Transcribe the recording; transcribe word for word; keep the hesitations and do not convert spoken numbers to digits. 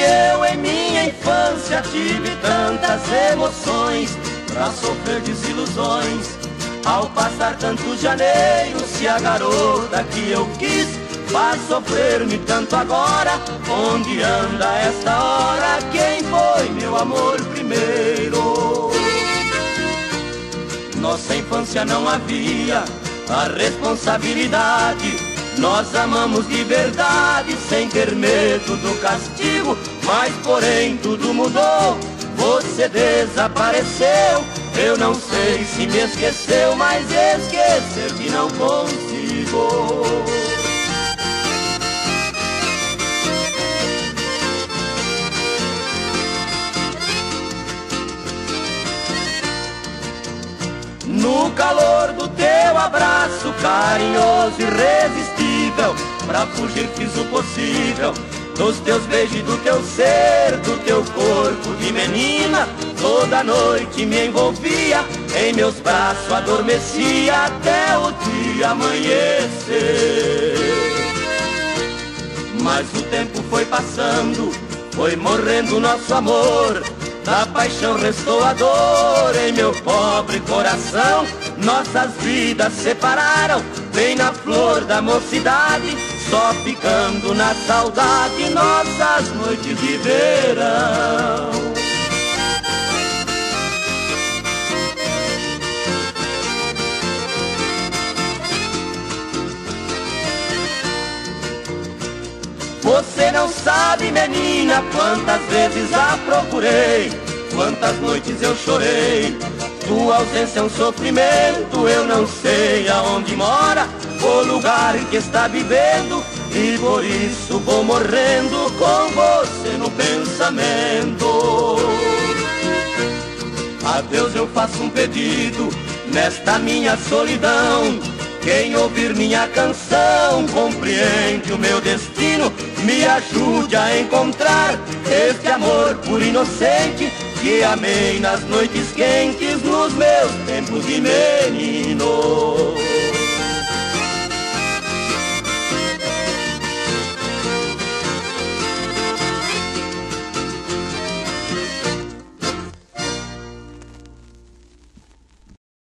eu em minha infância tive tantas emoções pra sofrer desilusões. Ao passar tantos janeiros, se a garota que eu quis faz sofrer-me tanto agora. Onde anda esta hora? Quem foi meu amor primeiro? Nossa infância não havia a responsabilidade. Nós amamos de verdade, sem ter medo do castigo. Mas porém tudo mudou, você desapareceu. Eu não sei se me esqueceu, mas esquecer que não consigo. No calor do teu abraço carinhoso e irresistível, pra fugir fiz o possível. Dos teus beijos, do teu ser, do teu corpo de menina, toda noite me envolvia, em meus braços adormecia até o dia amanhecer. Mas o tempo foi passando, foi morrendo nosso amor. Da paixão restou a dor em meu pobre coração. Nossas vidas separaram, bem na flor da mocidade, só ficando na saudade nossas noites de verão. Você não sabe, menina, quantas vezes a procurei, quantas noites eu chorei. Tua ausência é um sofrimento, eu não sei aonde mora o lugar em que está vivendo, e por isso vou morrendo com você no pensamento. A Deus eu faço um pedido nesta minha solidão. Quem ouvir minha canção compreende o meu destino. Me ajude a encontrar este amor puro e inocente que amei nas noites quentes, nos meus tempos de menino.